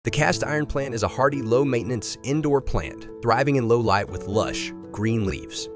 The cast iron plant is a hardy, low-maintenance indoor plant, thriving in low light with lush, green leaves.